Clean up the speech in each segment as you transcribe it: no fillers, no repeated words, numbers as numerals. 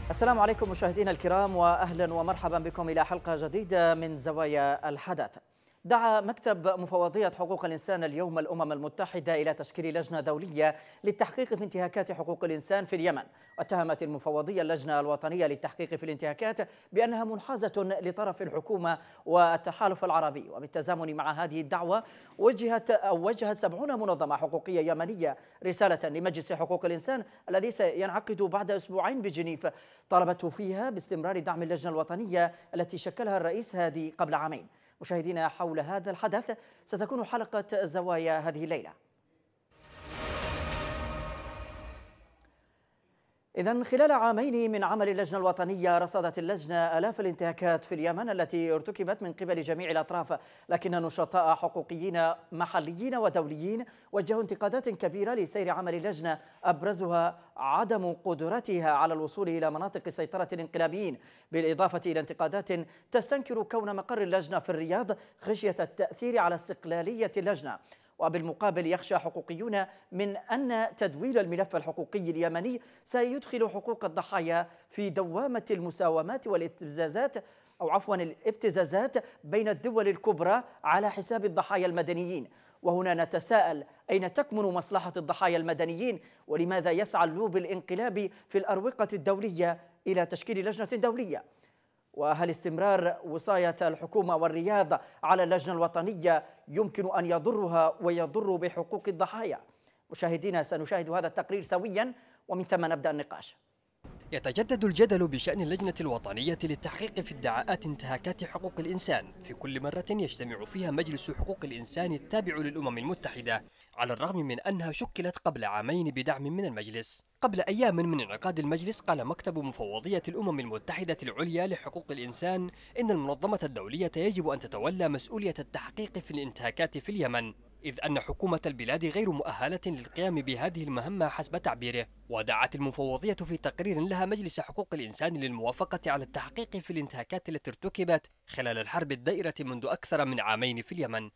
السلام عليكم مشاهدينا الكرام، وأهلا ومرحبا بكم إلى حلقة جديدة من زوايا الحدث. دعا مكتب مفوضية حقوق الإنسان اليوم الأمم المتحدة إلى تشكيل لجنة دولية للتحقيق في انتهاكات حقوق الإنسان في اليمن. واتهمت المفوضية اللجنة الوطنية للتحقيق في الانتهاكات بأنها منحازة لطرف الحكومة والتحالف العربي. وبالتزامن مع هذه الدعوة وجهت 70 منظمة حقوقية يمنية رسالة لمجلس حقوق الإنسان الذي سينعقد بعد أسبوعين بجنيف، طلبت فيها باستمرار دعم اللجنة الوطنية التي شكلها الرئيس هادي قبل عامين. مشاهدينا، حول هذا الحدث ستكون حلقة زوايا هذه الليلة. إذن خلال عامين من عمل اللجنة الوطنية رصدت اللجنة آلاف الانتهاكات في اليمن التي ارتكبت من قبل جميع الأطراف، لكن نشطاء حقوقيين محليين ودوليين وجهوا انتقادات كبيرة لسير عمل اللجنة، أبرزها عدم قدرتها على الوصول إلى مناطق سيطرة الانقلابيين، بالإضافة إلى انتقادات تستنكر كون مقر اللجنة في الرياض خشية التأثير على استقلالية اللجنة. وبالمقابل يخشى حقوقيون من أن تدويل الملف الحقوقي اليمني سيدخل حقوق الضحايا في دوامة المساومات الابتزازات بين الدول الكبرى على حساب الضحايا المدنيين. وهنا نتساءل: أين تكمن مصلحة الضحايا المدنيين؟ ولماذا يسعى اللوب الانقلابي في الأروقة الدولية إلى تشكيل لجنة دولية؟ وهل استمرار وصاية الحكومة والرياض على اللجنة الوطنية يمكن أن يضرها ويضر بحقوق الضحايا؟ مشاهدينا، سنشاهد هذا التقرير سويا ومن ثم نبدأ النقاش. يتجدد الجدل بشأن اللجنة الوطنية للتحقيق في ادعاءات انتهاكات حقوق الإنسان في كل مرة يجتمع فيها مجلس حقوق الإنسان التابع للأمم المتحدة، على الرغم من أنها شكلت قبل عامين بدعم من المجلس. قبل أيام من انعقاد المجلس قال مكتب مفوضية الأمم المتحدة العليا لحقوق الإنسان إن المنظمة الدولية يجب أن تتولى مسؤولية التحقيق في الانتهاكات في اليمن، إذ أن حكومة البلاد غير مؤهلة للقيام بهذه المهمة حسب تعبيره. ودعت المفوضية في تقرير لها مجلس حقوق الإنسان للموافقة على التحقيق في الانتهاكات التي ارتكبت خلال الحرب الدائرة منذ أكثر من عامين في اليمن.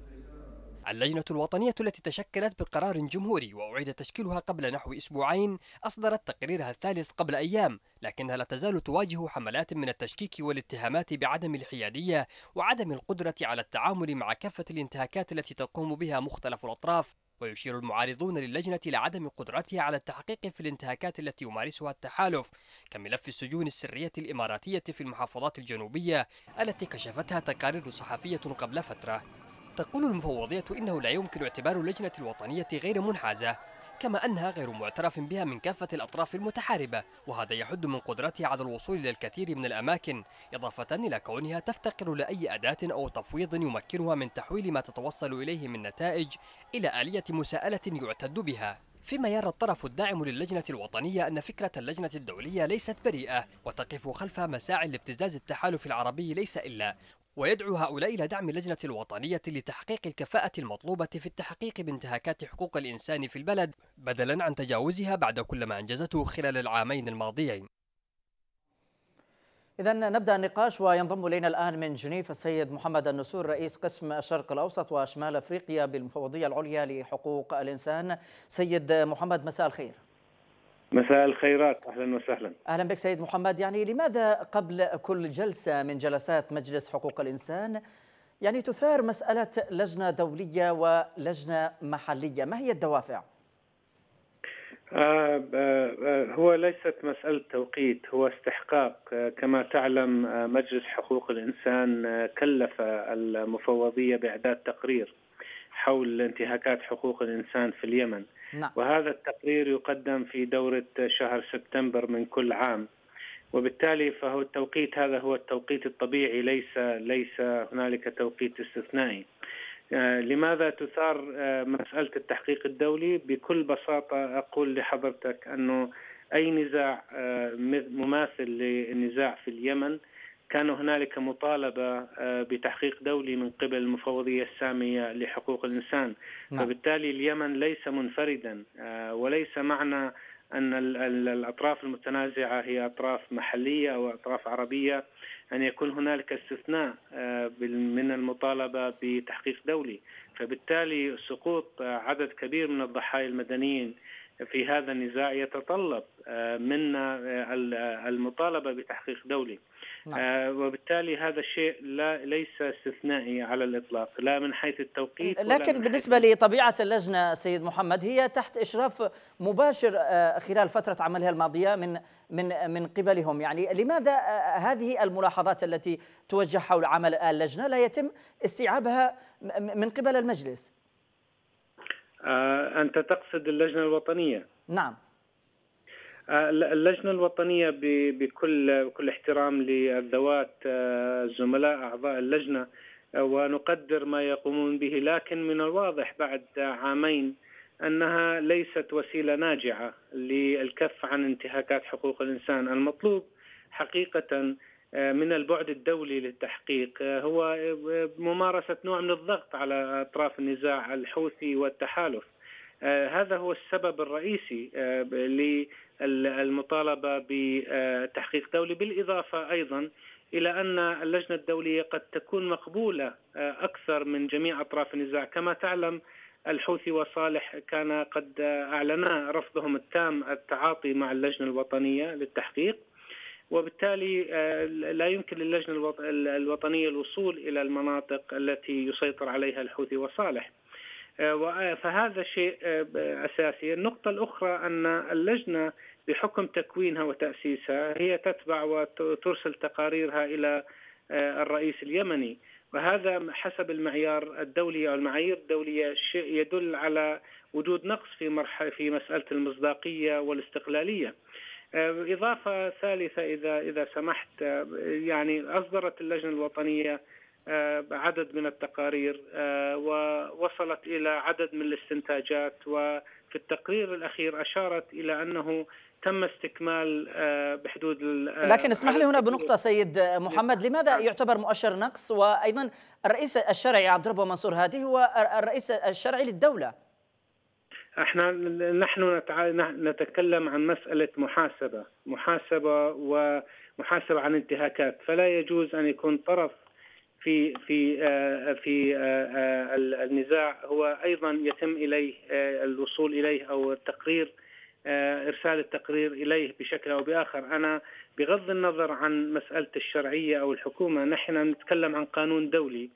اللجنة الوطنية التي تشكلت بقرار جمهوري وأعيد تشكيلها قبل نحو أسبوعين أصدرت تقريرها الثالث قبل أيام، لكنها لا تزال تواجه حملات من التشكيك والاتهامات بعدم الحيادية وعدم القدرة على التعامل مع كافة الانتهاكات التي تقوم بها مختلف الأطراف. ويشير المعارضون للجنة إلى عدم قدرتها على التحقيق في الانتهاكات التي يمارسها التحالف، كملف السجون السرية الإماراتية في المحافظات الجنوبية التي كشفتها تقارير صحفية قبل فترة. تقول المفوضية إنه لا يمكن اعتبار اللجنة الوطنية غير منحازة، كما أنها غير معترف بها من كافة الأطراف المتحاربة، وهذا يحد من قدرتها على الوصول إلى الكثير من الأماكن، إضافة إلى كونها تفتقر لأي أداة أو تفويض يمكنها من تحويل ما تتوصل إليه من نتائج إلى آلية مساءلة يعتد بها. فيما يرى الطرف الداعم للجنة الوطنية أن فكرة اللجنة الدولية ليست بريئة وتقف خلف مساعي لابتزاز التحالف العربي ليس إلا، ويدعو هؤلاء إلى دعم اللجنة الوطنية لتحقيق الكفاءة المطلوبة في التحقيق بانتهاكات حقوق الإنسان في البلد بدلا عن تجاوزها بعد كل ما أنجزته خلال العامين الماضيين. إذن نبدأ النقاش، وينضم إلينا الآن من جنيف السيد محمد النسور، رئيس قسم الشرق الأوسط وشمال أفريقيا بالمفوضية العليا لحقوق الإنسان. سيد محمد، مساء الخير. مساء الخيرات، أهلا وسهلا. أهلا بك سيد محمد. لماذا قبل كل جلسة من جلسات مجلس حقوق الإنسان تثار مسألة لجنة دولية ولجنة محلية؟ ما هي الدوافع؟ هو ليست مسألة توقيت، هو استحقاق. كما تعلم مجلس حقوق الإنسان كلف المفوضية بإعداد تقرير حول انتهاكات حقوق الإنسان في اليمن. نعم. وهذا التقرير يقدم في دورة شهر سبتمبر من كل عام، وبالتالي فهو التوقيت هذا هو التوقيت الطبيعي، ليس هنالك توقيت استثنائي. لماذا تثار مسألة التحقيق الدولي؟ بكل بساطة أقول لحضرتك أنه أي نزاع مماثل للنزاع في اليمن كان هنالك مطالبة بتحقيق دولي من قبل المفوضية السامية لحقوق الإنسان. فبالتالي اليمن ليس منفردا، وليس معنى أن الأطراف المتنازعة هي أطراف محلية أو أطراف عربية أن يكون هنالك استثناء من المطالبة بتحقيق دولي. فبالتالي سقوط عدد كبير من الضحايا المدنيين في هذا النزاع يتطلب منا المطالبة بتحقيق دولي. وبالتالي هذا الشيء ليس استثنائي على الإطلاق، لا من حيث التوقيت ولا لكن من بالنسبة لطبيعة اللجنة سيد محمد، هي تحت إشراف مباشر خلال فترة عملها الماضية من قبلهم. يعني لماذا هذه الملاحظات التي توجه حول عمل اللجنة لا يتم استيعابها من قبل المجلس؟ أنت تقصد اللجنة الوطنية؟ نعم. اللجنة الوطنية بكل احترام للذوات زملاء أعضاء اللجنة ونقدر ما يقومون به، لكن من الواضح بعد عامين أنها ليست وسيلة ناجعة للكف عن انتهاكات حقوق الإنسان. المطلوب حقيقة من البعد الدولي للتحقيق هو ممارسة نوع من الضغط على أطراف النزاع الحوثي والتحالف. هذا هو السبب الرئيسي للمطالبة بتحقيق دولي، بالإضافة أيضا إلى أن اللجنة الدولية قد تكون مقبولة أكثر من جميع أطراف النزاع. كما تعلم الحوثي وصالح كان قد أعلنا رفضهم التام التعاطي مع اللجنة الوطنية للتحقيق، وبالتالي لا يمكن للجنة الوطنية الوصول إلى المناطق التي يسيطر عليها الحوثي وصالح. فهذا شيء أساسي. النقطة الأخرى أن اللجنة بحكم تكوينها وتأسيسها هي تتبع وترسل تقاريرها إلى الرئيس اليمني، وهذا حسب المعيار الدولي أو المعايير الدولية شيء يدل على وجود نقص في مسألة المصداقية والاستقلالية. إضافة ثالثة إذا سمحت، يعني أصدرت اللجنة الوطنية عدد من التقارير ووصلت إلى عدد من الاستنتاجات، وفي التقرير الأخير أشارت إلى أنه تم استكمال بحدود لكن اسمح لي هنا بنقطة سيد محمد، لماذا يعتبر مؤشر نقص؟ وأيضا الرئيس الشرعي عبد الرب منصور هادي هو الرئيس الشرعي للدولة. نحن نتكلم عن مسألة محاسبة ومحاسبة عن انتهاكات، فلا يجوز أن يكون طرف في النزاع هو أيضا يتم إليه الوصول إليه أو التقرير، إرسال التقرير إليه بشكل أو بآخر. أنا بغض النظر عن مسألة الشرعية أو الحكومة، نحن نتكلم عن قانون دولي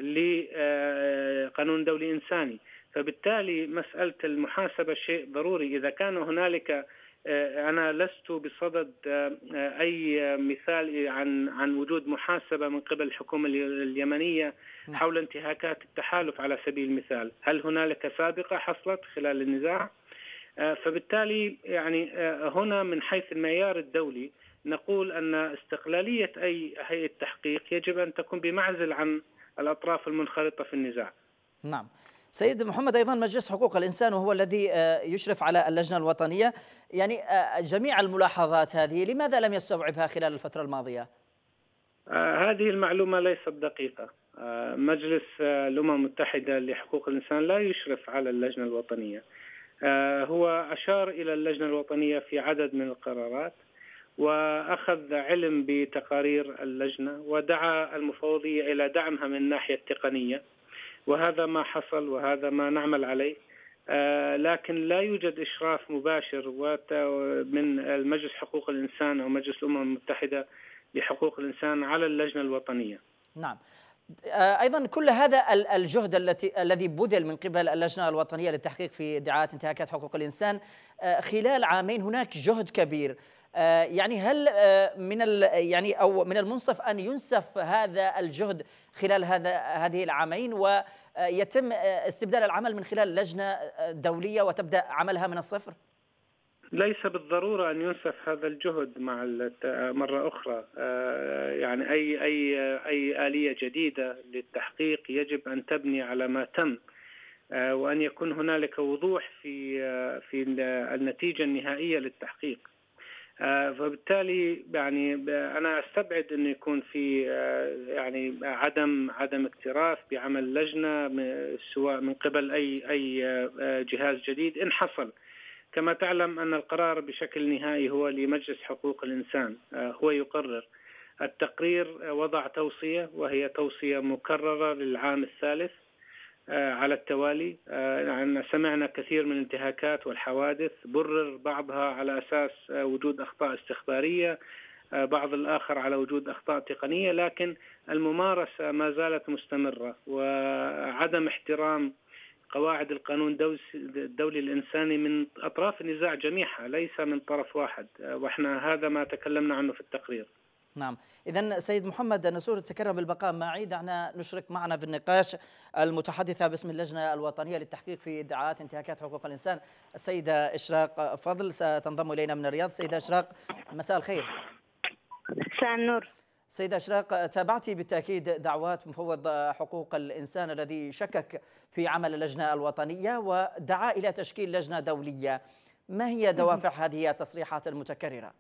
قانون دولي إنساني، فبالتالي مسألة المحاسبة شيء ضروري. إذا كان هنالك أنا لست بصدد أي مثال عن وجود محاسبة من قبل الحكومة اليمنية حول انتهاكات التحالف على سبيل المثال. هل هنالك سابقة حصلت خلال النزاع؟ فبالتالي يعني هنا من حيث المعيار الدولي نقول أن استقلالية أي هيئة تحقيق يجب أن تكون بمعزل عن الأطراف المنخرطة في النزاع. نعم. سيد محمد، أيضا مجلس حقوق الإنسان وهو الذي يشرف على اللجنة الوطنية، يعني جميع الملاحظات هذه لماذا لم يستوعبها خلال الفترة الماضية؟ هذه المعلومة ليست دقيقة. مجلس الأمم المتحدة لحقوق الإنسان لا يشرف على اللجنة الوطنية. هو أشار إلى اللجنة الوطنية في عدد من القرارات وأخذ علم بتقارير اللجنة ودعا المفوضية إلى دعمها من الناحية التقنية، وهذا ما حصل وهذا ما نعمل عليه. لكن لا يوجد إشراف مباشر من المجلس حقوق الإنسان أو مجلس الأمم المتحدة لحقوق الإنسان على اللجنة الوطنية. نعم. أيضا كل هذا الجهد الذي بذل من قبل اللجنة الوطنية للتحقيق في ادعاءات انتهاكات حقوق الإنسان خلال عامين، هناك جهد كبير. يعني هل من المنصف أن ينسف هذا الجهد خلال هذه العامين ويتم استبدال العمل من خلال لجنة دولية وتبدأ عملها من الصفر؟ ليس بالضرورة أن ينسف هذا الجهد مرة أخرى. يعني أي آلية جديدة للتحقيق يجب أن تبني على ما تم، وأن يكون هنالك وضوح في النتيجة النهائية للتحقيق. فبالتالي يعني أنا أستبعد أن يكون في يعني عدم اكتراث بعمل لجنة سواء من قبل أي جهاز جديد إن حصل. كما تعلم أن القرار بشكل نهائي هو لمجلس حقوق الإنسان، هو يقرر. التقرير وضع توصية وهي توصية مكررة للعام الثالث، على التوالي. سمعنا كثير من الانتهاكات والحوادث برر بعضها على أساس وجود أخطاء استخبارية، بعض الآخر على وجود أخطاء تقنية، لكن الممارسة ما زالت مستمرة، وعدم احترام قواعد القانون الدولي الإنساني من أطراف النزاع جميعها، ليس من طرف واحد، وإحنا هذا ما تكلمنا عنه في التقرير. نعم، إذن سيد محمد نسور تكرم بالبقاء معي، دعنا نشرك معنا في النقاش المتحدثة باسم اللجنة الوطنية للتحقيق في ادعاءات انتهاكات حقوق الإنسان السيدة إشراق فضل، ستنضم إلينا من الرياض. سيدة إشراق، مساء الخير. مساء النور. سيدة إشراق، تابعتي بالتأكيد دعوات مفوض حقوق الإنسان الذي شكك في عمل اللجنة الوطنية ودعا إلى تشكيل لجنة دولية. ما هي دوافع هذه التصريحات المتكررة؟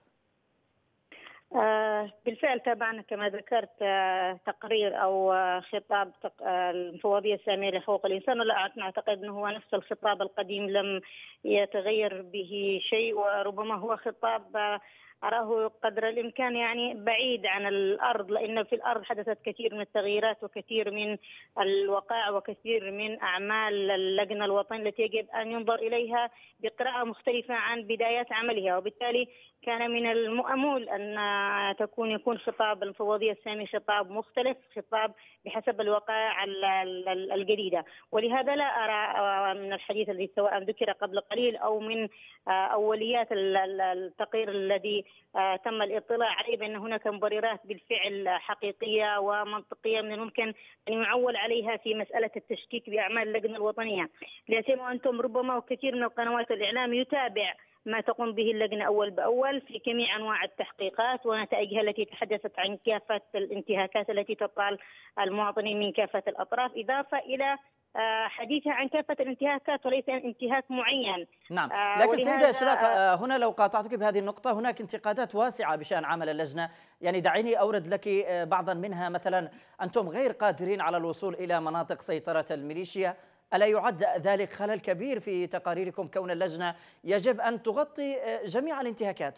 بالفعل تابعنا كما ذكرت تقرير أو خطاب المفوضية السامية لحقوق الإنسان، ولا نعتقد أنه هو نفس الخطاب القديم، لم يتغير به شيء، وربما هو خطاب أراه قدر الإمكان يعني بعيد عن الأرض، لأن في الأرض حدثت كثير من التغييرات وكثير من الوقائع وكثير من أعمال اللجنة الوطنية التي يجب أن ينظر إليها بقراءة مختلفة عن بدايات عملها، وبالتالي كان من المأمول أن يكون خطاب المفوضية السامي خطاب مختلف، خطاب بحسب الوقائع الجديدة. ولهذا لا أرى من الحديث الذي سواء ذكر قبل قليل أو من أوليات التقرير الذي تم الاطلاع عليه بأن هناك مبررات بالفعل حقيقية ومنطقية من الممكن أن يعول عليها في مسألة التشكيك بأعمال اللجنة الوطنية. لا سيما أنتم ربما وكثير من القنوات الإعلام يتابع ما تقوم به اللجنة أول بأول في جميع أنواع التحقيقات ونتائجها التي تحدثت عن كافة الانتهاكات التي تطال المواطنين من كافة الأطراف، إضافة إلى حديثها عن كافة الانتهاكات وليس انتهاك معين. نعم، لكن سيدة إشراق، هنا لو قاطعتك بهذه النقطة، هناك انتقادات واسعة بشأن عمل اللجنة، يعني دعيني أورد لك بعضا منها. مثلا أنتم غير قادرين على الوصول إلى مناطق سيطرة الميليشيا. ألا يعد ذلك خلل كبير في تقاريركم كون اللجنة يجب أن تغطي جميع الانتهاكات؟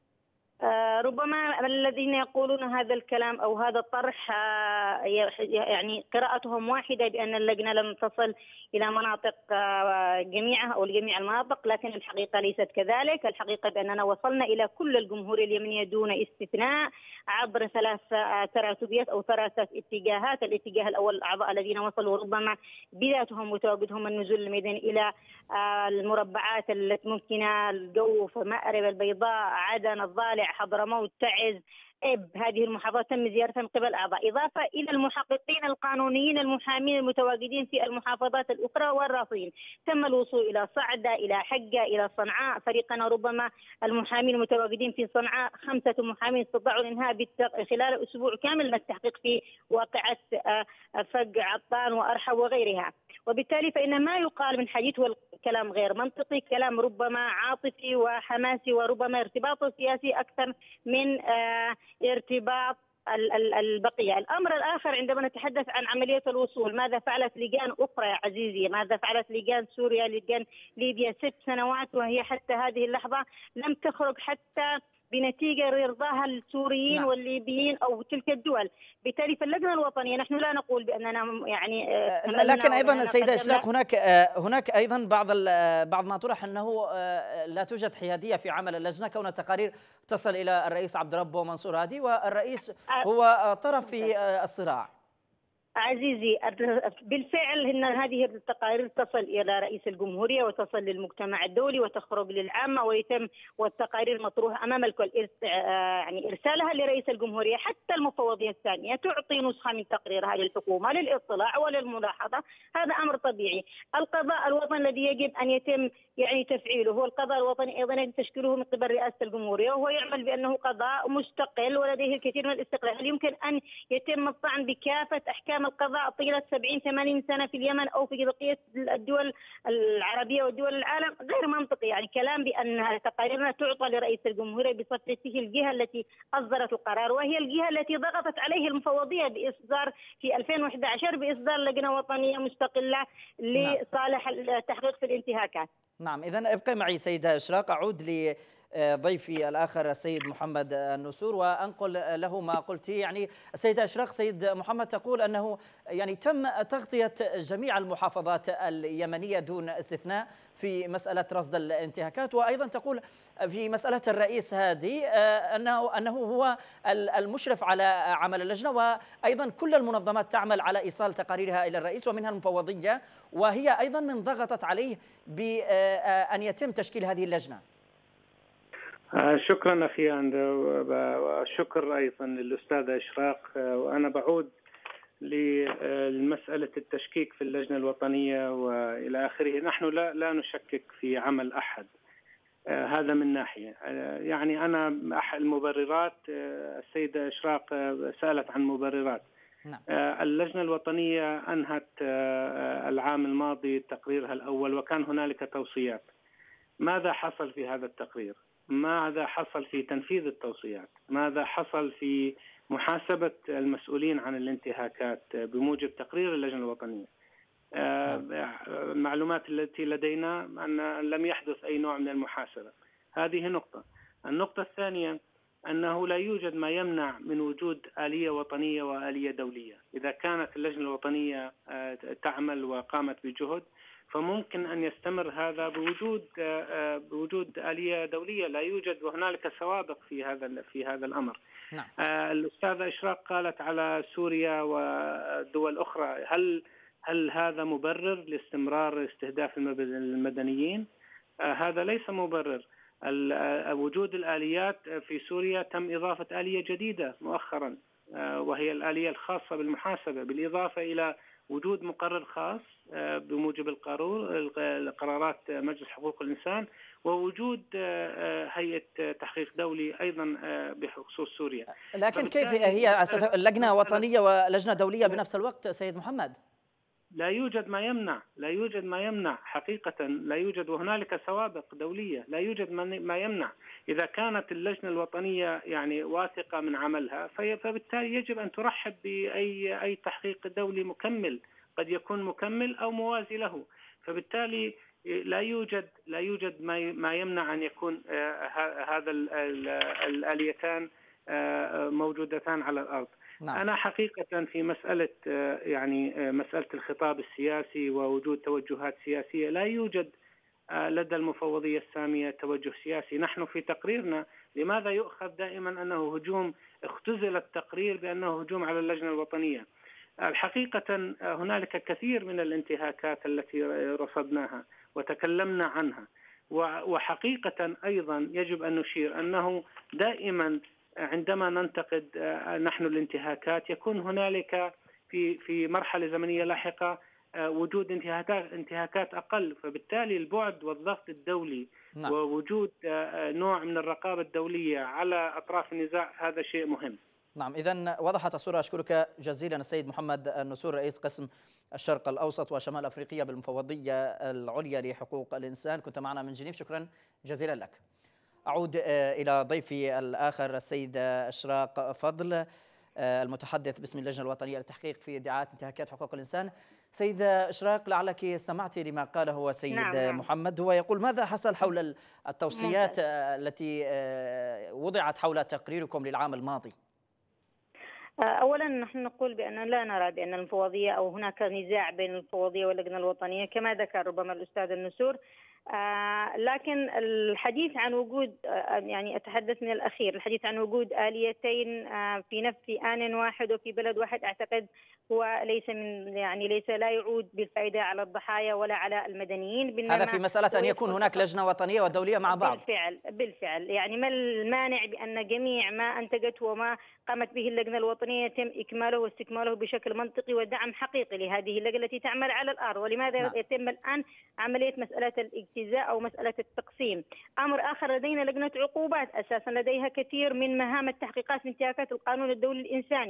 ربما الذين يقولون هذا الكلام أو هذا الطرح يعني قراءتهم واحدة بأن اللجنة لم تصل إلى مناطق جميعها أو لجميع المناطق، لكن الحقيقة ليست كذلك. الحقيقة بأننا وصلنا إلى كل الجمهورية اليمنية دون استثناء عبر ثلاث تراتبيات أو ثلاثة اتجاهات. الاتجاه الأول الأعضاء الذين وصلوا ربما بدايتهم وتواجدهم النزول الميداني إلى المربعات التي ممكنة، الجوف، مأرب، البيضاء، عدن، الضالع، حضرموت، تعز، إب، هذه المحافظات تم زيارتها من قبل أعضاء، إضافة إلى المحققين القانونيين المحامين المتواجدين في المحافظات الأخرى والرافضين. تم الوصول إلى صعدة، إلى حقة، إلى صنعاء. فريقنا ربما المحامين المتواجدين في صنعاء 5 محامين استطاعوا الإنهاء خلال أسبوع كامل من التحقيق في واقعة فق، عطان، وأرحب وغيرها. وبالتالي فإن ما يقال من حديث هو كلام غير منطقي، كلام ربما عاطفي وحماسي، وربما ارتباطه سياسي أكثر من ارتباط البقية. الأمر الآخر عندما نتحدث عن عملية الوصول، ماذا فعلت لجان أخرى يا عزيزي؟ ماذا فعلت لجان سوريا، لجان ليبيا 6 سنوات وهي حتى هذه اللحظة لم تخرج حتى بنتيجة رضاها السوريين والليبيين أو تلك الدول. بالتالي فاللجنة الوطنية نحن لا نقول بأننا يعني لكن أيضا سيدة إشراق هناك أيضا بعض ما طرح أنه لا توجد حيادية في عمل اللجنة، كون التقارير تصل إلى الرئيس عبد ربه منصور هادي، والرئيس هو طرف في الصراع. عزيزي بالفعل إن هذه التقارير تصل إلى رئيس الجمهورية وتصل للمجتمع الدولي وتخرج للعامة ويتم والتقارير مطروحة أمام الكل، يعني إرسالها لرئيس الجمهورية. حتى المفوضية الثانية تعطي نسخة من تقريرها للحكومة للإطلاع وللملاحظة، هذا أمر طبيعي. القضاء الوطني الذي يجب أن يتم يعني تفعيله هو القضاء الوطني أيضا يجب تشكيله من قبل رئاسة الجمهورية، وهو يعمل بأنه قضاء مستقل ولديه الكثير من الاستقلال. هل يمكن أن يتم الطعن بكافة أحكام القضاء طيلة 70-80 سنة في اليمن أو في بقية الدول العربية ودول العالم؟ غير منطقي. يعني كلام بأن تقاريرنا تعطى لرئيس الجمهورية بصفته الجهة التي أصدرت القرار، وهي الجهة التي ضغطت عليه المفوضية بإصدار في 2011 بإصدار لجنة وطنية مستقلة لصالح التحقيق في الانتهاكات. نعم، إذن ابقي معي سيدة إشراق. أعود ضيفي الآخر السيد محمد النسور وأنقل له ما قلت. يعني السيدة إشراق، سيد محمد تقول أنه يعني تم تغطية جميع المحافظات اليمنية دون استثناء في مسألة رصد الانتهاكات، وأيضا تقول في مسألة الرئيس هادي أنه هو المشرف على عمل اللجنة، وأيضا كل المنظمات تعمل على إيصال تقاريرها إلى الرئيس ومنها المفوضية، وهي أيضا من ضغطت عليه بأن يتم تشكيل هذه اللجنة. شكرا أخي أندرو، وشكر أيضا للأستاذة إشراق. وأنا بعود لمسألة التشكيك في اللجنة الوطنية وإلى آخره. نحن لا نشكك في عمل أحد، هذا من ناحية. يعني أنا المبررات، السيدة إشراق سألت عن مبررات. اللجنة الوطنية أنهت العام الماضي تقريرها الأول، وكان هنالك توصيات. ماذا حصل في هذا التقرير؟ ماذا حصل في تنفيذ التوصيات؟ ماذا حصل في محاسبة المسؤولين عن الانتهاكات بموجب تقرير اللجنة الوطنية؟ المعلومات التي لدينا أن لم يحدث أي نوع من المحاسبة. هذه نقطة. النقطة الثانية أنه لا يوجد ما يمنع من وجود آلية وطنية وآلية دولية. إذا كانت اللجنة الوطنية تعمل وقامت بجهد، فممكن أن يستمر هذا بوجود آلية دولية. لا يوجد وهنالك سوابق في هذا الأمر. نعم. الأستاذة إشراق قالت على سوريا ودول أخرى. هل هذا مبرر لاستمرار استهداف المدنيين؟ هذا ليس مبرر. وجود الآليات في سوريا تم إضافة آلية جديدة مؤخرا، وهي الآلية الخاصة بالمحاسبة، بالإضافة إلى وجود مقرر خاص بموجب القرارات مجلس حقوق الإنسان، ووجود هيئة تحقيق دولي أيضا بخصوص سوريا. لكن كيف هي لجنة وطنية ولجنة دولية بنفس الوقت سيد محمد؟ لا يوجد ما يمنع حقيقة. لا يوجد، وهنالك سوابق دولية. لا يوجد ما يمنع. إذا كانت اللجنة الوطنية يعني واثقة من عملها، فبالتالي يجب أن ترحب بأي تحقيق دولي مكمل، قد يكون مكمل أو موازي له. فبالتالي لا يوجد ما يمنع أن يكون هذا الآليتان موجودتان على الأرض. نعم. أنا حقيقة في مسألة مسألة الخطاب السياسي ووجود توجهات سياسية، لا يوجد لدى المفوضية السامية توجه سياسي. نحن في تقريرنا لماذا يؤخذ دائما أنه هجوم؟ اختزل التقرير بأنه هجوم على اللجنة الوطنية. الحقيقة هنالك كثير من الانتهاكات التي رصدناها وتكلمنا عنها، وحقيقة أيضا يجب أن نشير أنه دائما عندما ننتقد نحن الانتهاكات يكون هنالك في مرحلة زمنية لاحقة وجود انتهاكات أقل، فبالتالي البعد والضغط الدولي نعم. ووجود نوع من الرقابة الدولية على أطراف النزاع هذا شيء مهم. نعم، إذن وضحت الصورة. أشكرك جزيلا السيد محمد النسور، رئيس قسم الشرق الأوسط وشمال أفريقيا بالمفوضية العليا لحقوق الإنسان، كنت معنا من جنيف. شكرا جزيلا لك. أعود إلى ضيفي الآخر السيد إشراق فضل، المتحدث باسم اللجنة الوطنية للتحقيق في ادعاءات انتهاكات حقوق الإنسان. سيدة إشراق، لعلك سمعتي لما قاله السيد نعم. محمد. هو يقول ماذا حصل حول التوصيات التي وضعت حول تقريركم للعام الماضي؟ أولا نحن نقول بأن لا نرى بأن المفوضية أو هناك نزاع بين المفوضية واللجنة الوطنية كما ذكر ربما الأستاذ النسور. لكن الحديث عن وجود يعني أتحدث من الأخير، الحديث عن وجود آليتين في آن واحد وفي بلد واحد، أعتقد هو ليس لا يعود بالفائدة على الضحايا ولا على المدنيين. هذا في مسألة أن يكون هناك لجنة وطنية ودولية مع بعض. بالفعل يعني ما المانع بأن جميع ما أنتجته وما قامت به اللجنة الوطنية يتم إكماله واستكماله بشكل منطقي ودعم حقيقي لهذه اللجنة التي تعمل على الأرض. ولماذا يتم الآن عملية مسألة الاجتزاء أو مسألة التقسيم؟ أمر آخر، لدينا لجنة عقوبات أساسا لديها كثير من مهام التحقيقات في انتهاكات القانون الدولي الإنساني.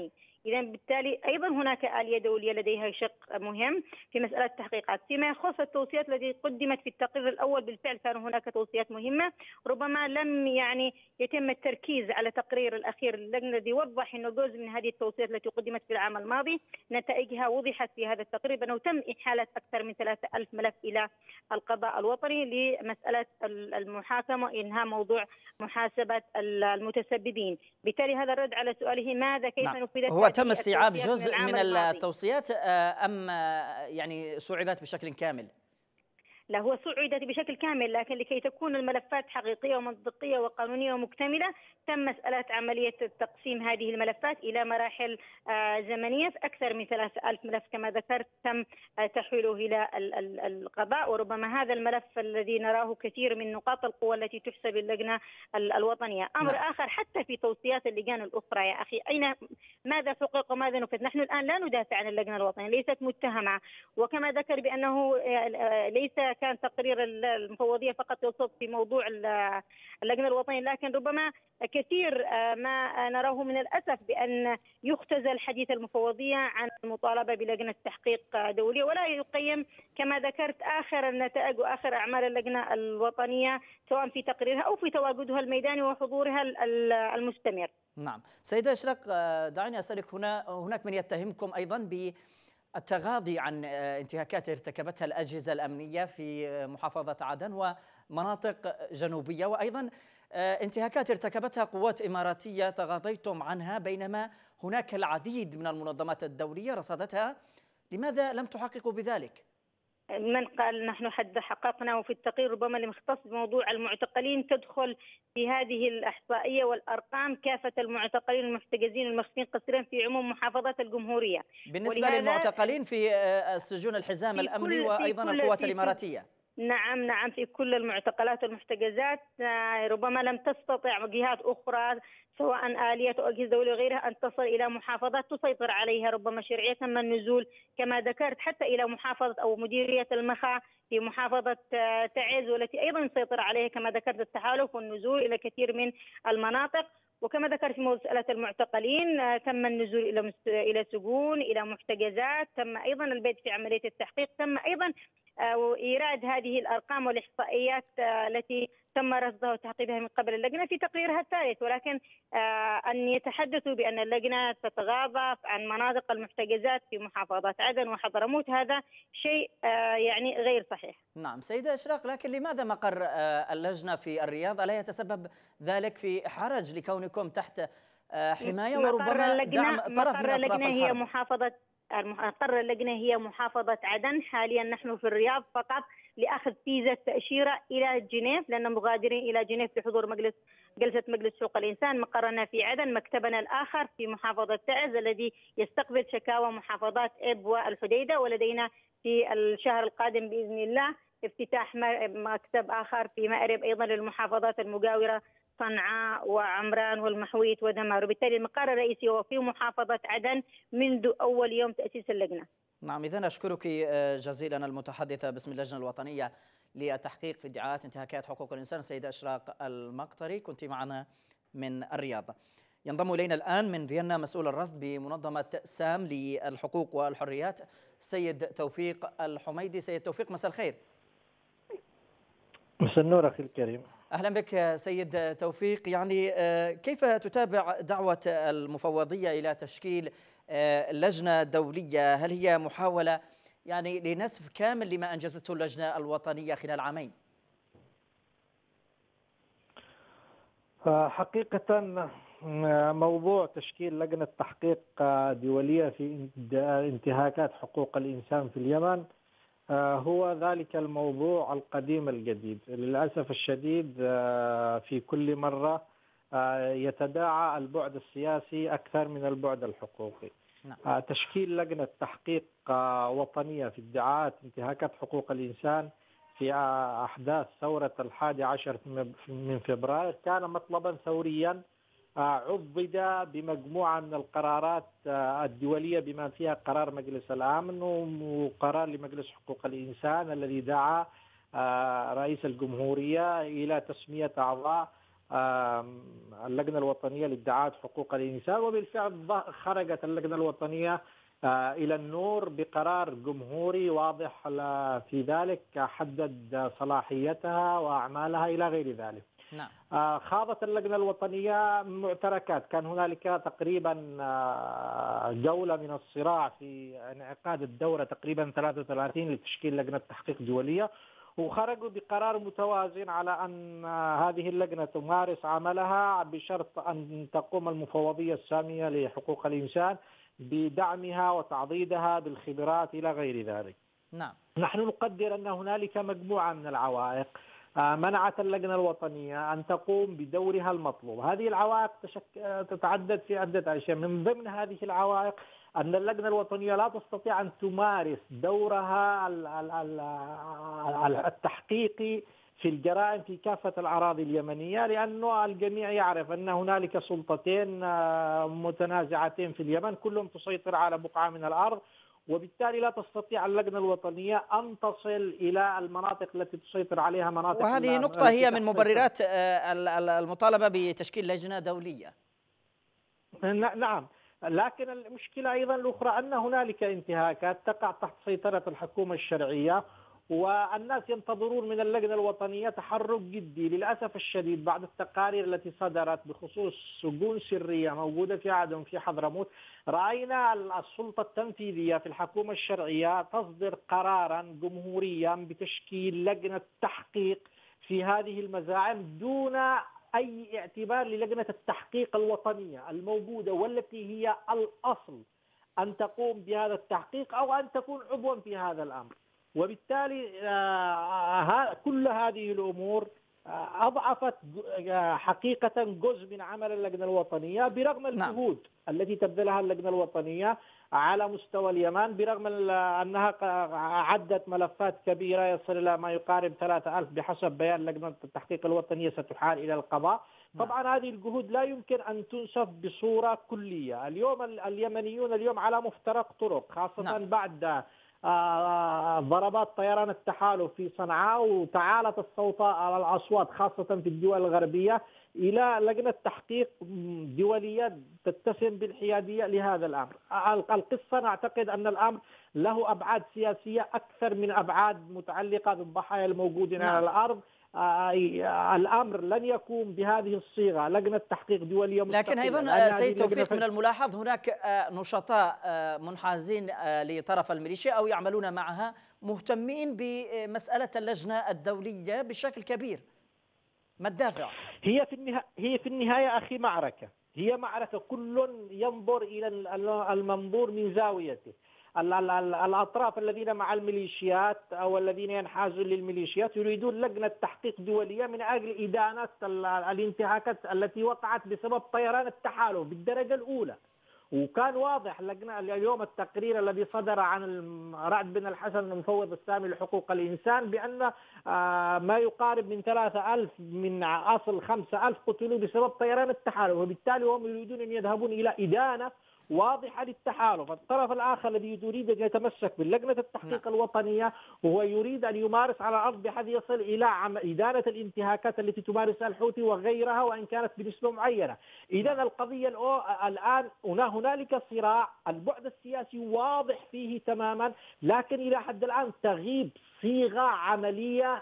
إذا بالتالي أيضا هناك آلية دولية لديها شق مهم في مسألة التحقيقات. فيما يخص التوصيات التي قدمت في التقرير الأول، بالفعل كان هناك توصيات مهمة، ربما لم يتم التركيز على التقرير الأخير للجنة الذي وضح أنه جزء من هذه التوصيات التي قدمت في العام الماضي نتائجها وضحت في هذا التقرير، بأنه تم إحالة أكثر من 3000 ملف إلى القضاء الوطني لمسألة المحاكمة وإنهاء موضوع محاسبة المتسببين. بالتالي هذا الرد على سؤاله ماذا كيف نفذت هو تم استيعاب من جزء من التوصيات أم يعني صعبت بشكل كامل؟ لا، هو صعدت بشكل كامل، لكن لكي تكون الملفات حقيقية ومنطقية وقانونية ومكتملة تم مسألة عملية تقسيم هذه الملفات إلى مراحل زمنية. أكثر من 3000 ملف كما ذكرت تم تحويله إلى القضاء، وربما هذا الملف الذي نراه كثير من نقاط القوة التي تحسب اللجنة الوطنية. أمر آخر حتى في توصيات اللجان الأخرى يا أخي، ماذا حقق وماذا نفذ؟ نحن الآن لا ندافع عن اللجنة الوطنية، ليست متهمة، وكما ذكر بأنه ليس كان تقرير المفوضية فقط يصب في موضوع اللجنة الوطنية، لكن ربما كثير ما نراه من الأسف بأن يختزل حديث المفوضية عن المطالبة بلجنة تحقيق دولية، ولا يقيم كما ذكرت آخر النتائج وآخر أعمال اللجنة الوطنية سواء في تقريرها أو في تواجدها الميداني وحضورها المستمر. نعم سيدة إشراق، دعيني أسألك، هناك من يتهمكم أيضا التغاضي عن انتهاكات ارتكبتها الأجهزة الأمنية في محافظة عدن ومناطق جنوبية، وأيضا انتهاكات ارتكبتها قوات إماراتية تغاضيتم عنها، بينما هناك العديد من المنظمات الدولية رصدتها. لماذا لم تحققوا بذلك؟ من قال نحن حققنا، وفي التقرير ربما المختص بموضوع المعتقلين تدخل في هذه الإحصائية والأرقام كافة المعتقلين المحتجزين المخفين قسريا في عموم محافظات الجمهورية. بالنسبة للمعتقلين في السجون الحزام الأمني وأيضا القوات الإماراتية. نعم في كل المعتقلات والمحتجزات، ربما لم تستطع جهات أخرى سواء آلية أو أجهزة دولية وغيرها أن تصل إلى محافظات تسيطر عليها ربما شرعية. تم النزول كما ذكرت حتى إلى محافظة أو مديرية المخا في محافظة تعز، والتي أيضا يسيطر عليها كما ذكرت التحالف، والنزول إلى كثير من المناطق. وكما ذكرت في مسألة المعتقلين تم النزول إلى سجون، إلى محتجزات، تم أيضا البدء في عملية التحقيق، تم أيضا وإيراد هذه الأرقام والإحصائيات التي تم رصدها وتحقيقها من قبل اللجنة في تقريرها الثالث. ولكن أن يتحدثوا بأن اللجنة تتغاضى عن مناطق المحتجزات في محافظات عدن وحضرموت، هذا شيء يعني غير صحيح. نعم سيدة إشراق، لكن لماذا مقر اللجنة في الرياض ألا يتسبب ذلك في حرج لكونكم تحت حماية وربما دعم طرف من أطراف الحرب؟ مقر اللجنة هي محافظة عدن. حاليا نحن في الرياض فقط لأخذ فيزا تأشيرة إلى جنيف، لأن مغادرين إلى جنيف لحضور جلسة مجلس حقوق الإنسان. مقرنا في عدن، مكتبنا الآخر في محافظة تعز الذي يستقبل شكاوى محافظات إب والحديدة، ولدينا في الشهر القادم بإذن الله افتتاح مكتب آخر في مأرب أيضا للمحافظات المجاورة صنعاء وعمران والمحويت ودمار. وبالتالي المقر الرئيسي هو في محافظة عدن منذ أول يوم تأسيس اللجنة. نعم، إذن أشكرك جزيلا المتحدثة باسم اللجنة الوطنية للتحقيق في ادعاءات انتهاكات حقوق الإنسان سيدة إشراق المقطري، كنت معنا من الرياض. ينضم إلينا الآن من فيينا مسؤول الرصد بمنظمة سام للحقوق والحريات سيد توفيق الحميدي. سيد توفيق، مساء الخير. مساء النور أخي الكريم. أهلا بك سيد توفيق. يعني كيف تتابع دعوة المفوضية إلى تشكيل لجنة دولية؟ هل هي محاولة يعني لنسف كامل لما أنجزته اللجنة الوطنية خلال عامين؟ حقيقة موضوع تشكيل لجنة تحقيق دولية في انتهاكات حقوق الإنسان في اليمن هو ذلك الموضوع القديم الجديد. للأسف الشديد في كل مرة يتداعى البعد السياسي أكثر من البعد الحقوقي. تشكيل لجنة تحقيق وطنية في ادعاءات انتهاكات حقوق الإنسان في أحداث ثورة 11 من فبراير كان مطلبا ثوريا عضد بمجموعة من القرارات الدولية بما فيها قرار مجلس الأمن وقرار لمجلس حقوق الإنسان الذي دعا رئيس الجمهورية إلى تسمية أعضاء اللجنة الوطنية لادعاء حقوق الإنسان، وبالفعل خرجت اللجنة الوطنية إلى النور بقرار جمهوري واضح في ذلك، حدد صلاحيتها وأعمالها إلى غير ذلك. نعم. خاضت اللجنة الوطنية معتركات، كان هنالك تقريبا جولة من الصراع في انعقاد الدورة تقريبا 33 لتشكيل لجنة تحقيق دولية، وخرجوا بقرار متوازن على أن هذه اللجنة تمارس عملها بشرط أن تقوم المفوضية السامية لحقوق الإنسان بدعمها وتعضيدها بالخبرات إلى غير ذلك. نعم. نحن نقدر أن هنالك مجموعة من العوائق منعت اللجنة الوطنية أن تقوم بدورها المطلوب. هذه العوائق تتعدد في عدة أشياء، من ضمن هذه العوائق أن اللجنة الوطنية لا تستطيع أن تمارس دورها التحقيقي في الجرائم في كافة الأراضي اليمنية، لأنه الجميع يعرف أن هنالك سلطتين متنازعتين في اليمن، كلهم تسيطر على بقعة من الأرض، وبالتالي لا تستطيع اللجنة الوطنية أن تصل إلى المناطق التي تسيطر عليها مناطق. وهذه نقطة هي من مبررات المطالبة بتشكيل لجنة دولية. نعم، لكن المشكلة أيضا الأخرى أن هنالك انتهاكات تقع تحت سيطرة الحكومة الشرعية، والناس ينتظرون من اللجنة الوطنية تحرك جدي. للأسف الشديد بعد التقارير التي صدرت بخصوص سجون سرية موجودة في عدن في حضرموت، رأينا السلطة التنفيذية في الحكومة الشرعية تصدر قرارا جمهوريا بتشكيل لجنة تحقيق في هذه المزاعم دون أي اعتبار للجنة التحقيق الوطنية الموجودة، والتي هي الأصل أن تقوم بهذا التحقيق أو أن تكون عضوا في هذا الأمر. وبالتالي كل هذه الأمور أضعفت حقيقة جزء من عمل اللجنة الوطنية، برغم الجهود التي تبذلها اللجنة الوطنية على مستوى اليمن، برغم أنها عدت ملفات كبيرة يصل إلى ما يقارب 3000 بحسب بيان لجنة التحقيق الوطنية ستحال إلى القضاء. طبعا هذه الجهود لا يمكن أن تنسف بصورة كلية. اليوم اليمنيون على مفترق طرق، خاصة بعد ضربات طيران التحالف في صنعاء، وتعالت الأصوات خاصة في الدول الغربية إلى لجنة تحقيق دولية تتسم بالحيادية لهذا الأمر. القصة نعتقد أن الأمر له أبعاد سياسية أكثر من أبعاد متعلقة بالضحايا الموجودين على الأرض. الأمر لن يكون بهذه الصيغة لجنة تحقيق دولية مستقلة. لكن أيضا سيد توفيق، من الملاحظ هناك نشطاء منحازين لطرف الميليشيا أو يعملون معها مهتمين بمسألة اللجنة الدولية بشكل كبير. ما الدافع؟ هي في النهاية أخي معركة، هي معركة كل ينظر إلى المنظور من زاويته. الأطراف الذين مع الميليشيات أو الذين ينحازون للميليشيات يريدون لجنة تحقيق دولية من أجل إدانة الانتهاكات التي وقعت بسبب طيران التحالف بالدرجة الأولى. وكان واضح اليوم التقرير الذي صدر عن رعد بن الحسن المفوض السامي لحقوق الإنسان بأن ما يقارب من 3000 من أصل 5000 قتلوا بسبب طيران التحالف، وبالتالي هم يريدون أن يذهبون إلى إدانة واضحة للتحالف. الطرف الآخر الذي يريد أن يتمسك باللجنة التحقيق الوطنية وهو يريد أن يمارس على الأرض بحيث يصل إلى إدانة الانتهاكات التي تمارسها الحوثي وغيرها وإن كانت بنسبة معينة. إذن القضية الآن هنالك صراع، البعد السياسي واضح فيه تماما، لكن إلى حد الآن تغيب صيغة عملية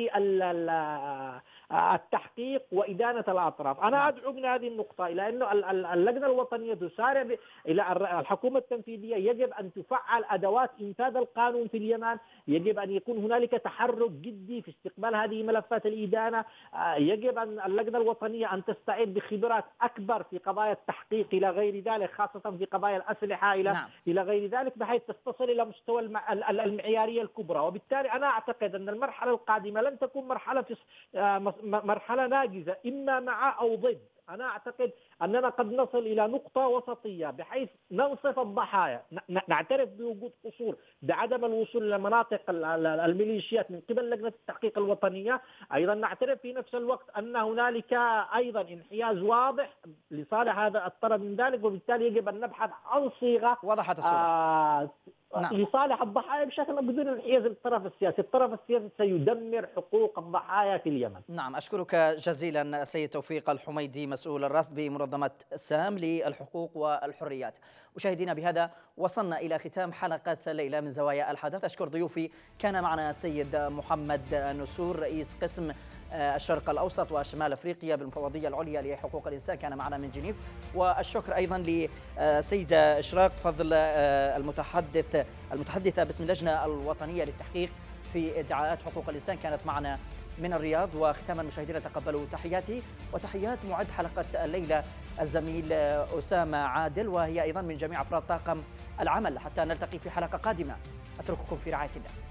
للتحقيق وإدانة الأطراف. أنا أدعو من هذه النقطة إلى أن اللجنة الوطنية تسارع إلى الحكومة التنفيذية، يجب أن تفعل أدوات إنفاذ القانون في اليمن، يجب أن يكون هنالك تحرك جدي في استقبال هذه ملفات الإدانة، يجب أن اللجنة الوطنية أن تستعيد بخبرات أكبر في قضايا التحقيق إلى غير ذلك، خاصة في قضايا الأسلحة إلى غير ذلك، بحيث تصل إلى مستوى المعيارية الكبرى. وبالتالي أنا أعتقد أن المرحلة القادمة لن تكون مرحلة ناجزة إما مع أو ضد. أنا أعتقد أننا قد نصل إلى نقطة وسطية بحيث ننصف الضحايا، نعترف بوجود قصور بعدم الوصول إلى مناطق الميليشيات من قبل لجنة التحقيق الوطنية، أيضا نعترف في نفس الوقت أن هنالك أيضا انحياز واضح لصالح هذا الطرف من ذلك، وبالتالي يجب أن نبحث عن صيغة وضحت الصورة. لصالح الضحايا بشكل بدون انحياز للطرف السياسي. الطرف السياسي سيدمر حقوق الضحايا في اليمن. نعم، أشكرك جزيلا السيد توفيق الحميدي، مسؤول الرصد بمنظمة سام للحقوق والحريات. مشاهدينا، بهذا وصلنا إلى ختام حلقة الليلة من زوايا الحدث. أشكر ضيوفي، كان معنا السيد محمد نسور رئيس قسم الشرق الأوسط وشمال أفريقيا بالمفوضية العليا لحقوق الإنسان، كان معنا من جنيف. والشكر أيضا لسيدة إشراق فضل المتحدثة باسم اللجنة الوطنية للتحقيق في ادعاءات حقوق الإنسان، كانت معنا من الرياض. وختاما مشاهدينا، تقبلوا تحياتي وتحيات معد حلقة الليلة الزميل أسامة عادل، وهي أيضا من جميع أفراد طاقم العمل. حتى نلتقي في حلقة قادمة، أترككم في رعاية الله.